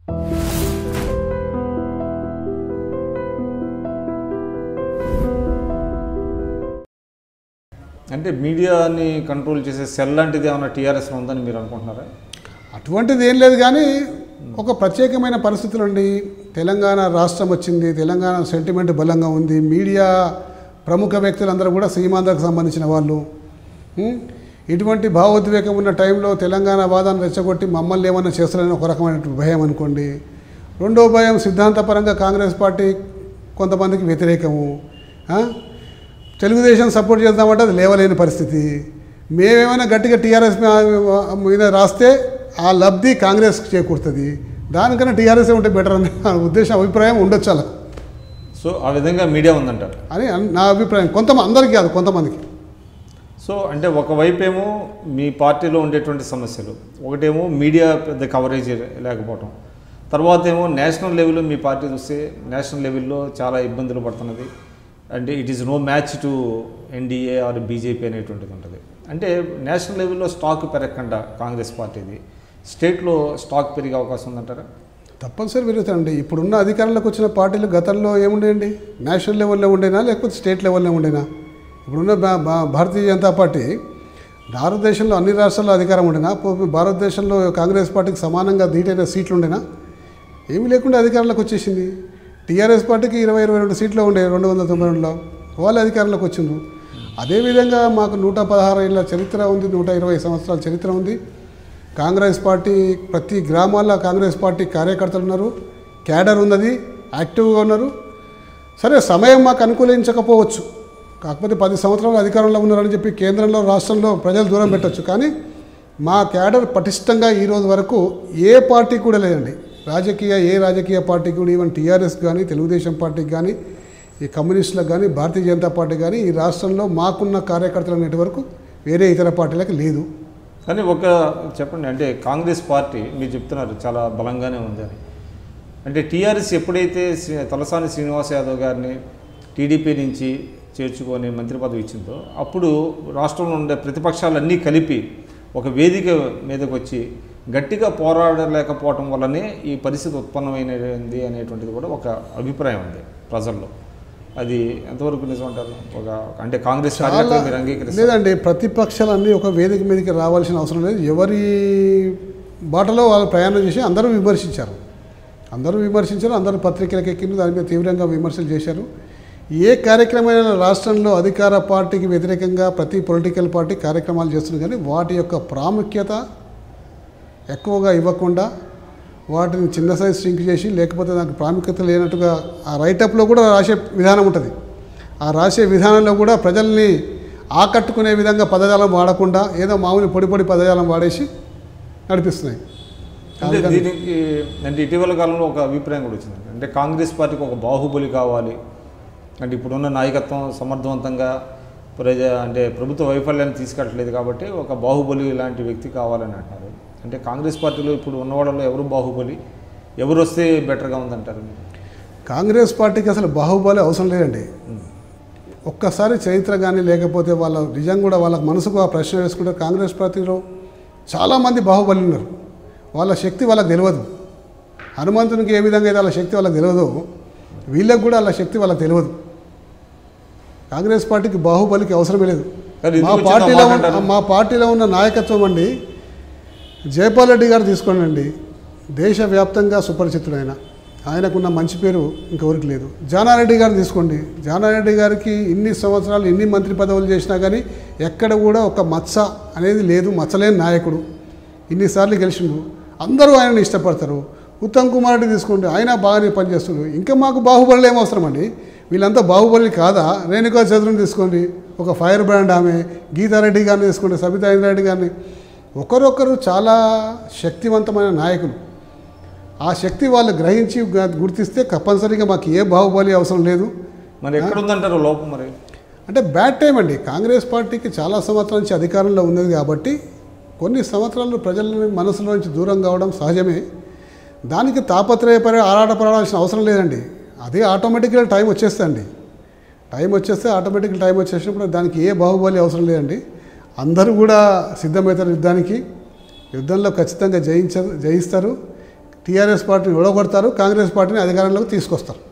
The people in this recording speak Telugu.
అంటే మీడియాని కంట్రోల్ చేసే సెల్ లాంటిది ఏమైనా టీఆర్ఎస్లో ఉందని మీరు అనుకుంటున్నారా? అటువంటిది ఏం లేదు, కానీ ఒక ప్రత్యేకమైన పరిస్థితులు అండి. తెలంగాణ రాష్ట్రం వచ్చింది, తెలంగాణ సెంటిమెంట్ బలంగా ఉంది, మీడియా ప్రముఖ వ్యక్తులందరూ కూడా సీమాంధ్రకు సంబంధించిన వాళ్ళు. ఇటువంటి భావోద్వేగం ఉన్న టైంలో తెలంగాణ వాదాన్ని రెచ్చగొట్టి మమ్మల్ని ఏమన్నా చేస్తారని ఒక రకమైనటువంటి భయం అనుకోండి. రెండో భయం సిద్ధాంతపరంగా కాంగ్రెస్ పార్టీ కొంతమందికి వ్యతిరేకము, తెలుగుదేశం సపోర్ట్ చేద్దామంటే అది లేవలేని పరిస్థితి. మేమేమైనా గట్టిగా టీఆర్ఎస్ మీద రాస్తే ఆ లబ్ధి కాంగ్రెస్కి చేకూరుతుంది, దానికన్నా టీఆర్ఎస్ ఉంటే బెటర్ అనే ఉద్దేశం అభిప్రాయం ఉండొచ్చు అలా. సో ఆ విధంగా మీడియా ఉందంటారు అని నా అభిప్రాయం. అందరికీ కాదు, కొంతమందికి. సో అంటే ఒకవైపు ఏమో మీ పార్టీలో ఉండేటువంటి సమస్యలు, ఒకటేమో మీడియా పెద్ద కవరేజ్ లేకపోవటం, తర్వాత ఏమో నేషనల్ లెవెల్లో మీ పార్టీ చూస్తే నేషనల్ లెవెల్లో చాలా ఇబ్బందులు పడుతున్నది. అంటే it is no match to NDA or BJP అనేటువంటిది ఉంటుంది. అంటే నేషనల్ లెవెల్లో స్టాక్ పెరగకుండా కాంగ్రెస్ పార్టీది స్టేట్లో స్టాక్ పెరిగే అవకాశం ఉందంటారా? తప్పనిసరి పెరుగుతాయండి. ఇప్పుడున్న అధికారంలోకి వచ్చిన పార్టీలు గతంలో ఏముండేయండి? నేషనల్ లెవెల్లో ఉండేనా లేకపోతే స్టేట్ లెవెల్లో ఉండేనా? ఇప్పుడున్న భారతీయ జనతా పార్టీ భారతదేశంలో అన్ని రాష్ట్రాల్లో అధికారం ఉండేనా? భారతదేశంలో కాంగ్రెస్ పార్టీకి సమానంగా ధీటైన సీట్లు ఉండేనా? ఏమీ లేకుండా అధికారంలోకి వచ్చేసింది. టీఆర్ఎస్ పార్టీకి 22 సీట్లు ఉండే 292లో, వాళ్ళు అధికారంలోకి వచ్చిండ్రు. అదేవిధంగా మాకు 116 ఏళ్ళ చరిత్ర ఉంది, 120 సంవత్సరాల చరిత్ర ఉంది. కాంగ్రెస్ పార్టీ ప్రతి గ్రామాల్లో కాంగ్రెస్ పార్టీ కార్యకర్తలు ఉన్నారు, క్యాడర్ ఉన్నది, యాక్టివ్గా ఉన్నారు. సరే, సమయం మాకు అనుకూలించకపోవచ్చు, కాకపోతే 10 సంవత్సరాలు అధికారంలో ఉన్నారని చెప్పి కేంద్రంలో రాష్ట్రంలో ప్రజలు దూరం పెట్టచ్చు. కానీ మా క్యాడర్ పటిష్టంగా ఈరోజు వరకు ఏ పార్టీ కూడా లేదండి. ఏ రాజకీయ పార్టీకి కూడా, ఈవెన్ టీఆర్ఎస్ కానీ, తెలుగుదేశం పార్టీకి కానీ, ఈ కమ్యూనిస్టులకు కానీ, భారతీయ జనతా పార్టీ కానీ ఈ రాష్ట్రంలో మాకున్న కార్యకర్తలు అనేటి వరకు వేరే ఇతర పార్టీలకు లేదు. కానీ చెప్పండి, అంటే కాంగ్రెస్ పార్టీ మీరు చెప్తున్నారు చాలా బలంగానే ఉందని. అంటే టీఆర్ఎస్ ఎప్పుడైతే తలసాని శ్రీనివాస్ యాదవ్ గారిని టీడీపీ నుంచి చేర్చుకొని మంత్రి పదవి ఇచ్చిందో, అప్పుడు రాష్ట్రంలో ఉండే ప్రతిపక్షాలన్నీ కలిపి ఒక వేదిక మీదకి వచ్చి గట్టిగా పోరాడలేకపోవటం వల్లనే ఈ పరిస్థితి ఉత్పన్నమైనది అనేటువంటిది కూడా ఒక అభిప్రాయం ఉంది ప్రజల్లో. అది ఎంతవరకు నిజం అంటారు? అంటే కాంగ్రెస్ మీరు అంగీకరిస్తారు? లేదండి, ప్రతిపక్షాలన్నీ ఒక వేదిక మీదకి రావాల్సిన అవసరం లేదు. ఎవరి బాటలో వాళ్ళు ప్రయాణం చేసి అందరూ విమర్శించారు, అందరూ పత్రికలకు ఎక్కింది, దాని మీద తీవ్రంగా విమర్శలు చేశారు. ఏ కార్యక్రమమైన రాష్ట్రంలో అధికార పార్టీకి వ్యతిరేకంగా ప్రతి పొలిటికల్ పార్టీ కార్యక్రమాలు చేస్తుంది, కానీ వాటి యొక్క ప్రాముఖ్యత ఎక్కువగా ఇవ్వకుండా వాటిని చిన్న సైజ్ స్ట్రింక్ చేసి, లేకపోతే దానికి ప్రాముఖ్యత లేనట్టుగా ఆ రైటప్లో కూడా రాసే విధానం ఉంటుంది. ఆ రాసే విధానంలో కూడా ప్రజల్ని ఆకట్టుకునే విధంగా పదజాలం వాడకుండా ఏదో మామూలు పొడి పదజాలం వాడేసి నడిపిస్తున్నాయి. దీనికి అంటే ఇటీవల కాలంలో ఒక అభిప్రాయం కూడా వచ్చింది, అంటే కాంగ్రెస్ పార్టీకి ఒక బాహుబలి కావాలి, అంటే ఇప్పుడున్న నాయకత్వం సమర్థవంతంగా అంటే ప్రభుత్వ వైఫల్యాన్ని తీసుకెళ్ళట్లేదు కాబట్టి ఒక బాహుబలి లాంటి వ్యక్తి కావాలని అంటారు. అంటే కాంగ్రెస్ పార్టీలో ఇప్పుడు ఉన్నవాళ్ళలో ఎవరు బాహుబలి, ఎవరు వస్తే బెటర్గా ఉందంటారు? కాంగ్రెస్ పార్టీకి అసలు బాహుబలి అవసరం లేదండి. ఒక్కసారి చరిత్ర కానీ లేకపోతే వాళ్ళ నిజంగా కూడా వాళ్ళకి మనసుకు ఆ ప్రశ్న వేసుకుంటే కాంగ్రెస్ పార్టీలో చాలామంది బాహుబలి ఉన్నారు. వాళ్ళ శక్తి వాళ్ళకి తెలియదు. హనుమంతునికి ఏ విధంగా అయితే వాళ్ళ శక్తి వాళ్ళకి తెలియదు, వీళ్ళకి కూడా వాళ్ళ శక్తి వాళ్ళకి తెలియదు. కాంగ్రెస్ పార్టీకి బాహుబలికి అవసరమే లేదు. మా పార్టీలో ఉన్న నాయకత్వం అండి, జైపాల్ రెడ్డి గారు తీసుకోండి, దేశవ్యాప్తంగా సుపరిచితుడైన, ఆయనకున్న మంచి పేరు ఇంకెవరికి లేదు. జానారెడ్డి గారు తీసుకోండి, జానారెడ్డి గారికి ఇన్ని సంవత్సరాలు ఇన్ని మంత్రి పదవులు చేసినా కానీ ఎక్కడ కూడా ఒక మచ్చ అనేది లేదు, మచ్చలేని నాయకుడు, ఇన్నిసార్లు గెలిచిండు, అందరూ ఆయనని ఇష్టపడతారు. ఉత్తమ్ కుమార్ రెడ్డి తీసుకోండి, ఆయన బాగానే పనిచేస్తున్నారు. ఇంకా మాకు బాహుబలి ఏమవసరం అండి, వీళ్ళంతా బాహుబలి కాదా? రేణుకా చౌదరిని తీసుకోండి, ఒక ఫైర్ బ్రాండ్ ఆమె, గీతారెడ్డి గారిని తీసుకోండి, సబితా ఇంద్రారెడ్డి గారిని, ఒకరొకరు చాలా శక్తివంతమైన నాయకులు. ఆ శక్తి వాళ్ళు గ్రహించి గుర్తిస్తే తప్పనిసరిగా మాకు ఏ బాహుబలి అవసరం లేదు. మరి ఎక్కడుందంటారు లోపం? మరి అంటే బ్యాడ్ టైం అండి. కాంగ్రెస్ పార్టీకి చాలా సంవత్సరాల నుంచి అధికారంలో ఉన్నది కాబట్టి కొన్ని సంవత్సరాలు ప్రజల మనసులో నుంచి దూరం కావడం సహజమే. దానికి ఆరాటపడాల్సిన అవసరం లేదండి. అదే ఆటోమేటిక్గా టైం వచ్చేస్తుంది. టైం వచ్చేసినప్పుడు దానికి ఏ బాహుబలి అవసరం లేదండి. అందరూ కూడా సిద్ధమవుతారు యుద్ధానికి. యుద్ధంలో ఖచ్చితంగా జయిస్తారు. టీఆర్ఎస్ పార్టీని ఓడగొడతారు, కాంగ్రెస్ పార్టీని అధికారంలోకి తీసుకొస్తారు.